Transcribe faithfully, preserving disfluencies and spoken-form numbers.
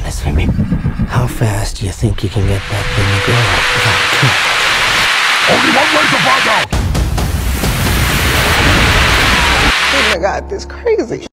honest with me. How fast do you think you can get that thing to go without killing? Only one way to find out! Oh my God, this is crazy.